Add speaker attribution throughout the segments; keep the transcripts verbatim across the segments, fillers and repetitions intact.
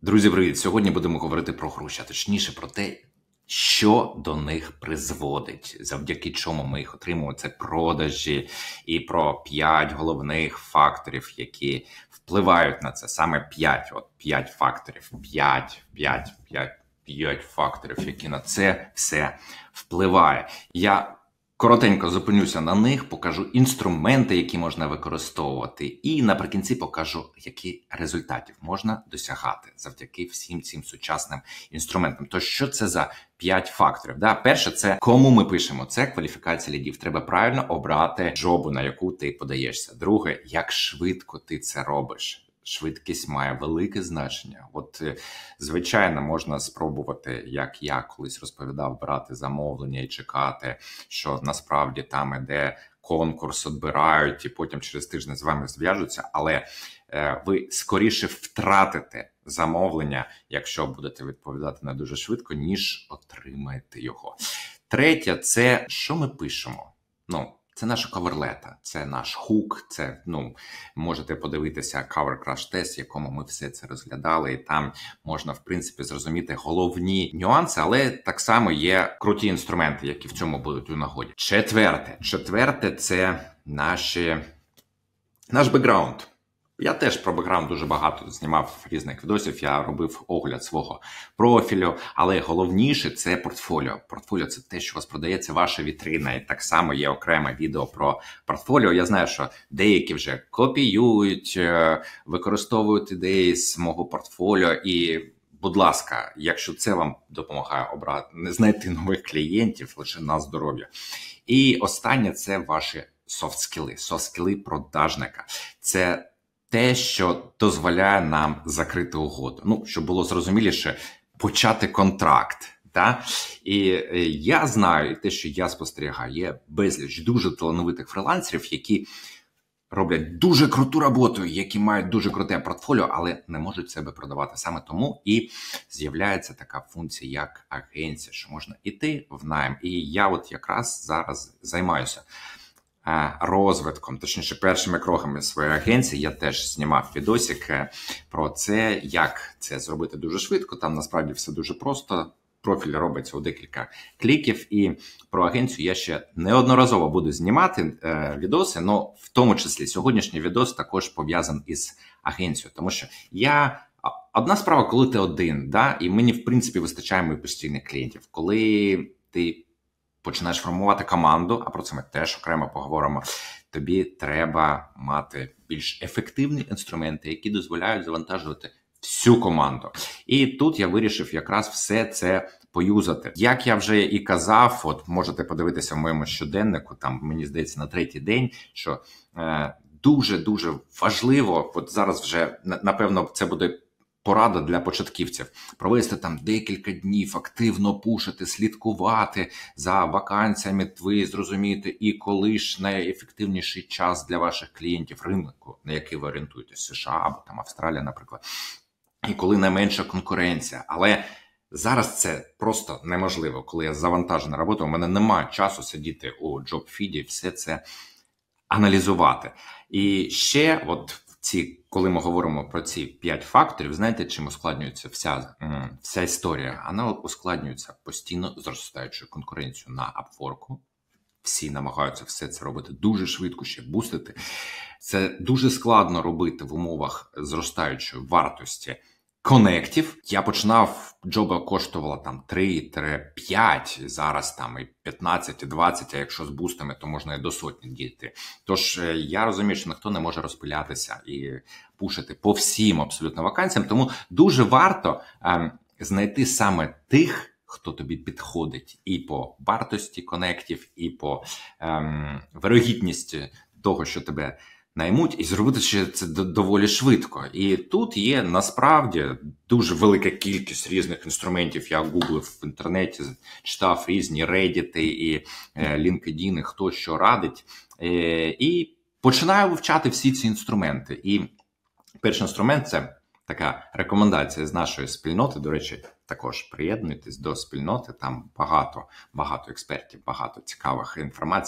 Speaker 1: Друзі, привіт! Сьогодні будемо говорити про гроші, а точніше про те, що до них призводить, завдяки чому ми їх отримуємо. Це продажі і про п'ять головних факторів, які впливають на це. Саме п'ять, от п'ять факторів, п'ять, п'ять, п'ять, п'ять факторів, які на це все впливає. Я коротенько зупинюся на них, покажу інструменти, які можна використовувати, і наприкінці покажу, які результатів можна досягати завдяки всім цим сучасним інструментам. То що це за п'ять факторів? Да? Перше, це кому ми пишемо. Це кваліфікація лідів. Треба правильно обрати джобу, на яку ти подаєшся. Друге, як швидко ти це робиш. Швидкість має велике значення. От, звичайно, можна спробувати, як я колись розповідав, брати замовлення і чекати, що насправді там іде конкурс, відбирають і потім через тиждень з вами зв'яжуться, але е, ви скоріше втратите замовлення, якщо будете відповідати не дуже швидко, ніж отримаєте його. Третє, це що ми пишемо? Ну, це наша каверлета, це наш хук, це, ну, можете подивитися Cover Crash Test, в якому ми все це розглядали, і там можна, в принципі, зрозуміти головні нюанси, але так само є круті інструменти, які в цьому будуть у нагоді. Четверте. Четверте – це наші, наш бекграунд. Я теж про бекграунд дуже багато знімав різних відосів, я робив огляд свого профілю, але головніше – це портфоліо. Портфоліо – це те, що у вас продається, ваша вітрина, і так само є окреме відео про портфоліо. Я знаю, що деякі вже копіюють, використовують ідеї з мого портфоліо, і, будь ласка, якщо це вам допомагає обрати, не знайти нових клієнтів, лише на здоров'я. І останнє – це ваші софт-скіли, софт-скіли продажника. Це те, що дозволяє нам закрити угоду. Ну, щоб було зрозуміліше, почати контракт. Та? І я знаю, і те, що я спостерігаю, є безліч дуже талановитих фрилансерів, які роблять дуже круту роботу, які мають дуже круте портфоліо, але не можуть себе продавати. Саме тому і з'являється така функція, як агенція, що можна іти в найм. І я от якраз зараз займаюся розвитком, точніше, першими кроками своєї агенції. Я теж знімав відосик про це, як це зробити дуже швидко. Там насправді все дуже просто. Профіль робиться у декілька кліків. І про агенцію я ще неодноразово буду знімати е, відоси, але в тому числі сьогоднішній відос також пов'язаний із агенцією. Тому що я... Одна справа, коли ти один, да, і мені, в принципі, вистачає моїх постійних клієнтів. Коли ти починаєш формувати команду, а про це ми теж окремо поговоримо, тобі треба мати більш ефективні інструменти, які дозволяють завантажувати всю команду. І тут я вирішив якраз все це поюзати. Як я вже і казав, от можете подивитися в моєму щоденнику, там, мені здається, на третій день, що е, дуже-дуже важливо, от зараз вже, напевно, це буде порада для початківців. Провести там декілька днів, активно пушити, слідкувати за вакансіями, ви зрозумієте, і коли ж найефективніший час для ваших клієнтів ринку, на який ви орієнтуєтесь, США або там Австралія, наприклад, і коли найменша конкуренція. Але зараз це просто неможливо. Коли я завантажений на роботу, у мене немає часу сидіти у джоб-фіді, все це аналізувати. І ще от ці, коли ми говоримо про ці п'ять факторів, знаєте, чим ускладнюється вся, вся історія? Вона ускладнюється постійно зростаючою конкуренцією на Upwork. Всі намагаються все це робити дуже швидко, ще бустити. Це дуже складно робити в умовах зростаючої вартості конектів. Я починав, джоба коштувала там три-п'ять, зараз там і п'ятнадцять, і двадцять, а якщо з бустами, то можна і до сотні дійти. Тож я розумію, що ніхто не може розпилятися і пушити по всім абсолютно вакансіям, тому дуже варто е, знайти саме тих, хто тобі підходить і по вартості конектів, і по ем, вирогідності того, що тебе наймуть, і зробити ще це доволі швидко. І тут є, насправді, дуже велика кількість різних інструментів. Я гуглив в інтернеті, читав різні Reddit і LinkedIn, хто що радить. І починаю вивчати всі ці інструменти. І перший інструмент – це така рекомендація з нашої спільноти. До речі, також приєднуйтесь до спільноти, там багато, багато експертів, багато цікавих інформації.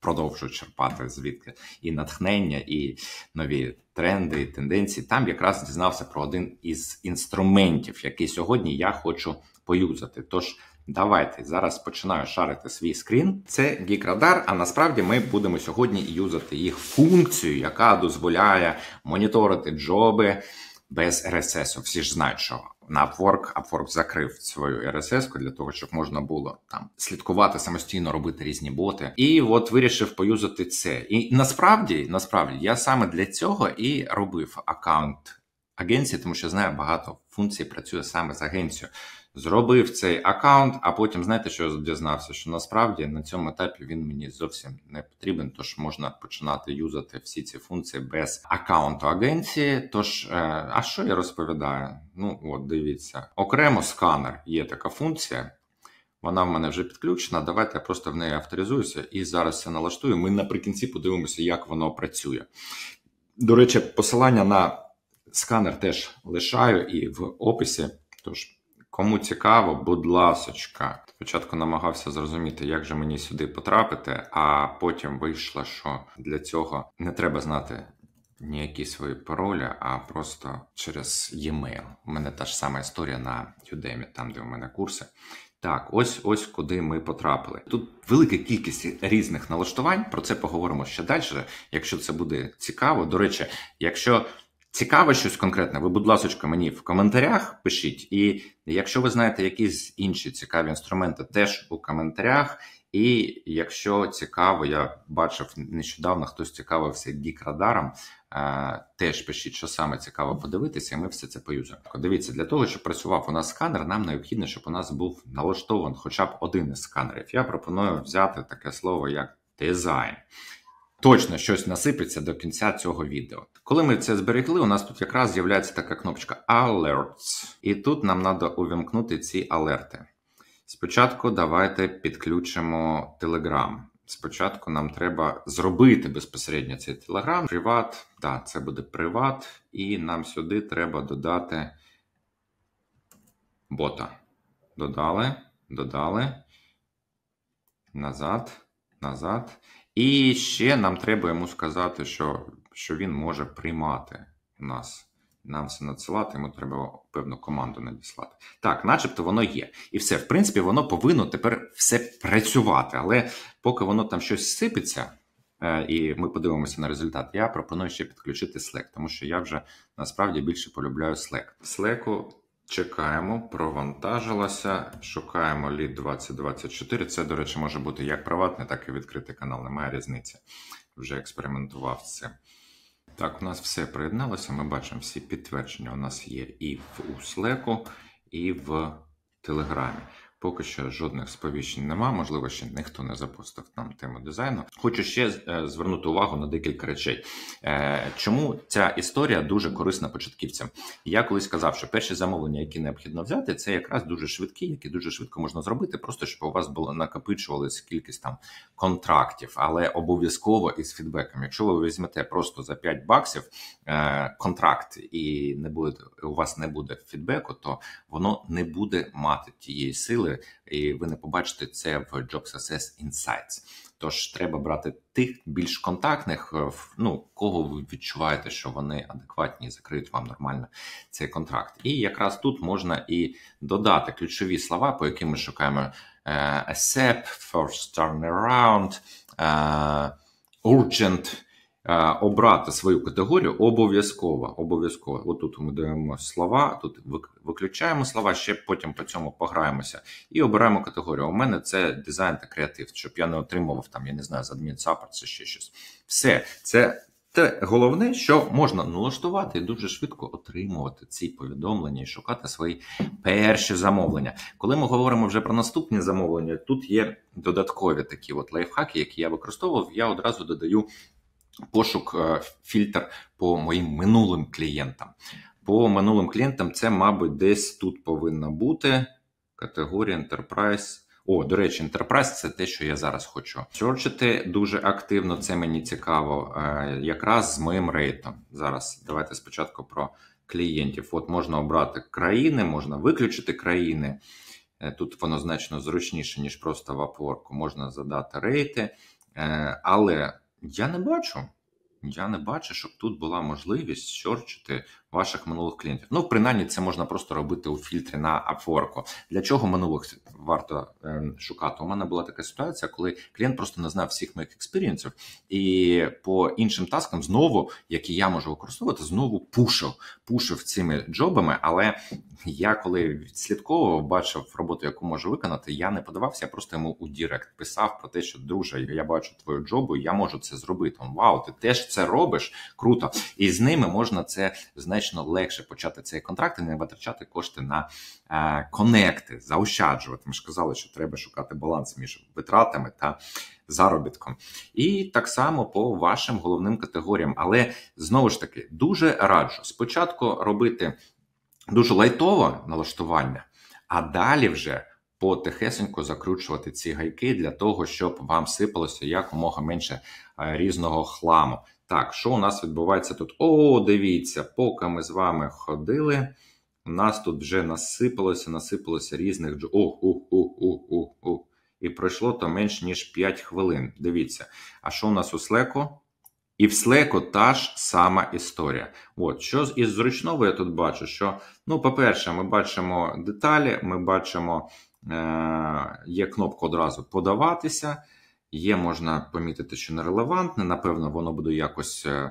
Speaker 1: продовжую черпати звідки і натхнення, і нові тренди, і тенденції. Там якраз дізнався про один із інструментів, який сьогодні я хочу поюзати. Тож, давайте, зараз починаю шарити свій скрін. Це GeekRadar, а насправді ми будемо сьогодні юзати їх функцію, яка дозволяє моніторити джоби без ар ес ес. Всі ж знають, що на Upwork, Upwork закрив свою ар ес ес для того, щоб можна було там слідкувати, самостійно робити різні боти. І от вирішив поюзати це. І насправді, насправді, я саме для цього і робив аккаунт агенції, тому що знаю, багато функцій працює саме з агенцією. Зробив цей аккаунт, а потім, знаєте, що я дізнався? Що насправді на цьому етапі він мені зовсім не потрібен, тож можна починати юзати всі ці функції без аккаунту агенції. Тож, а що я розповідаю? Ну, от, дивіться. Окремо сканер є така функція. Вона в мене вже підключена, давайте я просто в неї авторизуюся і зараз все налаштую. Ми наприкінці подивимося, як воно працює. До речі, посилання на сканер теж лишаю і в описі, тож кому цікаво, будь ласочка. Спочатку намагався зрозуміти, як же мені сюди потрапити, а потім вийшло, що для цього не треба знати ніякі свої паролі, а просто через e-mail. У мене та ж сама історія на Udemy, там, де у мене курси. Так, ось ось куди ми потрапили. Тут велика кількість різних налаштувань, про це поговоримо ще далі, якщо це буде цікаво. До речі, якщо цікаво щось конкретне, ви, будь ласка, мені в коментарях пишіть. І якщо ви знаєте якісь інші цікаві інструменти, теж у коментарях. І якщо цікаво, я бачив нещодавно, хтось цікавився GeekRadar'ом, теж пишіть, що саме цікаво подивитися, і ми все це поюзаємо. Дивіться, для того, щоб працював у нас сканер, нам необхідно, щоб у нас був налаштований хоча б один із сканерів. Я пропоную взяти таке слово, як дизайн. Точно щось насипеться до кінця цього відео. Коли ми це зберегли, у нас тут якраз з'являється така кнопочка Alerts. І тут нам треба увімкнути ці алерти. Спочатку давайте підключимо Telegram. Спочатку нам треба зробити безпосередньо цей Telegram. Приват, так, це буде приват. І нам сюди треба додати бота. Додали, додали. Назад, назад. І ще нам треба йому сказати, що, що він може приймати нас. Нам все надсилати, йому треба певну команду надіслати. Так, начебто воно є. І все, в принципі, воно повинно тепер все працювати. Але поки воно там щось сипеться, і ми подивимося на результат, я пропоную ще підключити Slack, тому що я вже насправді більше полюбляю Slack. В Slack чекаємо, провантажилося, шукаємо лід двадцять двадцять чотири. Це, до речі, може бути як приватний, так і відкритий канал, немає різниці. Вже експериментував з цим. Так, у нас все приєдналося, ми бачимо всі підтвердження у нас є і в Slack, і в Телеграмі. Поки що жодних сповіщень нема, можливо, ще ніхто не запостив нам тему дизайну. Хочу ще звернути увагу на декілька речей. Чому ця історія дуже корисна початківцям? Я колись казав, що перші замовлення, які необхідно взяти, це якраз дуже швидкі, які дуже швидко можна зробити, просто щоб у вас було накопичувалася кількість там контрактів, але обов'язково із фідбеком. Якщо ви візьмете просто за п'ять баксів контракт і не буде, у вас не буде фідбеку, то воно не буде мати тієї сили, і ви не побачите це в Job Success Insights. Тож треба брати тих більш контактних, ну, кого ви відчуваєте, що вони адекватні і закриють вам нормально цей контракт. І якраз тут можна і додати ключові слова, по яким ми шукаємо uh, accept, first turnaround, uh, urgent. Обрати свою категорію обов'язково. Обов'язково. Отут ми даємо слова, тут виключаємо слова, ще потім по цьому пограємося. І обираємо категорію. У мене це дизайн та креатив, щоб я не отримував там, я не знаю, з адмінсаппорт, це ще щось. Все. Це те головне, що можна налаштувати і дуже швидко отримувати ці повідомлення і шукати свої перші замовлення. Коли ми говоримо вже про наступні замовлення, тут є додаткові такі от лайфхаки, які я використовував. Я одразу додаю пошук, фільтр по моїм минулим клієнтам. По минулим клієнтам це, мабуть, десь тут повинна бути категорія Enterprise. О, до речі, Enterprise – це те, що я зараз хочу серчити дуже активно. Це мені цікаво якраз з моїм рейтом. Зараз давайте спочатку про клієнтів. От можна обрати країни, можна виключити країни. Тут воно значно зручніше, ніж просто в Upwork. Можна задати рейти. Е, але я не бачу. Я не бачу, щоб тут була можливість сьорчити ваших минулих клієнтів. Ну, принаймні, це можна просто робити у фільтрі на Upwork. Для чого минулих варто е, шукати? У мене була така ситуація, коли клієнт просто не знав всіх моїх експірієнсів, і по іншим таскам знову, які я можу використовувати, знову пушив, пушив цими джобами, але я коли відслідковував, бачив роботу, яку можу виконати, я не подавався, я просто йому у Дірект писав про те, що, друже, я бачу твою джобу, я можу це зробити. Он, вау, ти теж це робиш? Круто. І з ними можна це значно легше почати цей контракт і не витрачати кошти на е, конекти, заощаджувати. Ми ж казали, що треба шукати баланс між витратами та заробітком. І так само по вашим головним категоріям. Але, знову ж таки, дуже раджу спочатку робити дуже лайтове налаштування, а далі вже потихесенько закручувати ці гайки для того, щоб вам сипалося якомога менше різного хламу. Так, що у нас відбувається тут? О, дивіться, поки ми з вами ходили, у нас тут вже насипалося, насипалося різних... Ух, ух, ух, ух, ух, ух. І пройшло то менш ніж п'ять хвилин. Дивіться, а що у нас у Slack? І в Slack та ж сама історія. От, що із зручного я тут бачу, що, ну, по-перше, ми бачимо деталі, ми бачимо, е- є кнопка одразу подаватися, є, можна помітити, що нерелевантне, напевно, воно буде якось е-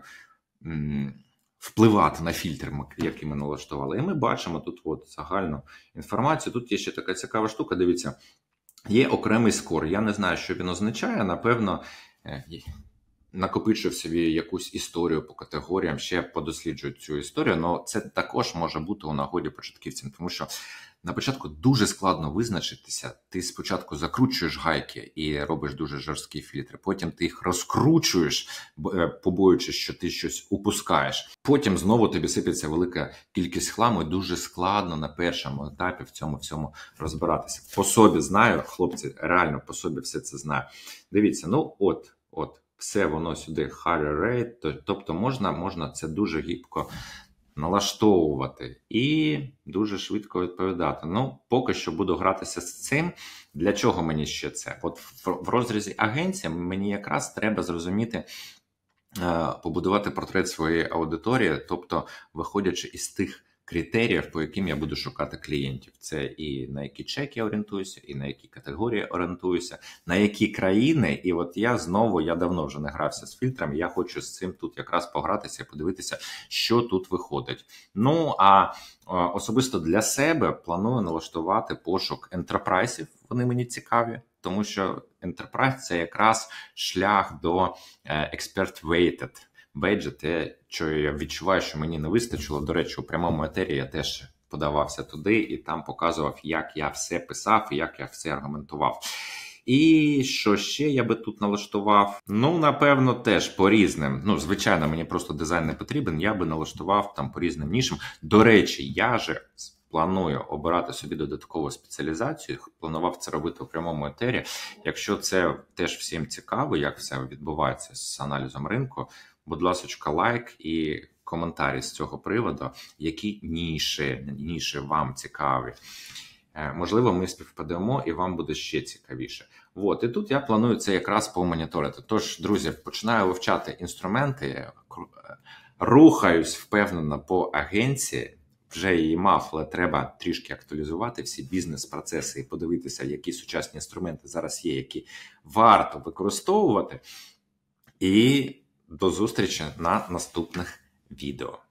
Speaker 1: м- впливати на фільтр, який ми налаштували. І ми бачимо тут от загальну інформацію. Тут є ще така цікава штука, дивіться, є окремий скор. Я не знаю, що він означає, напевно, е- накопичив собі якусь історію по категоріям, ще подосліджують цю історію, але це також може бути у нагоді початківцям, тому що на початку дуже складно визначитися. Ти спочатку закручуєш гайки і робиш дуже жорсткі фільтри, потім ти їх розкручуєш, побоюючись, що ти щось упускаєш. Потім знову тобі сипеться велика кількість хламу, і дуже складно на першому етапі в цьому всьому розбиратися. По собі знаю, хлопці, реально по собі все це знаю. Дивіться, ну от, от. Все воно сюди higher rate, тобто можна, можна це дуже гібко налаштовувати і дуже швидко відповідати. Ну, поки що буду гратися з цим. Для чого мені ще це? От в розрізі агенції мені якраз треба зрозуміти, побудувати портрет своєї аудиторії, тобто виходячи із тих критеріїв, по яким я буду шукати клієнтів. Це і на які чеки я орієнтуюся, і на які категорії орієнтуюся, на які країни. І от я знову, я давно вже не грався з фільтрами, я хочу з цим тут якраз погратися і подивитися, що тут виходить. Ну, а особисто для себе планую налаштувати пошук ентерпрайсів, вони мені цікаві. Тому що Enterprise – це якраз шлях до expert-weighted бейджа, те, що я відчуваю, що мені не вистачило. До речі, у прямому етері я теж подавався туди і там показував, як я все писав і як я все аргументував. І що ще я би тут налаштував? Ну, напевно, теж по різним. Ну, звичайно, мені просто дизайн не потрібен, я би налаштував там по різним нішам. До речі, я же планую обирати собі додаткову спеціалізацію, планував це робити у прямому етері. Якщо це теж всім цікаво, як все відбувається з аналізом ринку, будь ласка, лайк і коментарі з цього приводу, які ніші, ніші вам цікаві. Можливо, ми співпадемо і вам буде ще цікавіше. От, і тут я планую це якраз помоніторити. Тож, друзі, починаю вивчати інструменти, рухаюсь впевнено по агенції, вже її мав, але треба трішки актуалізувати всі бізнес-процеси і подивитися, які сучасні інструменти зараз є, які варто використовувати. І до зустрічі на наступних відео.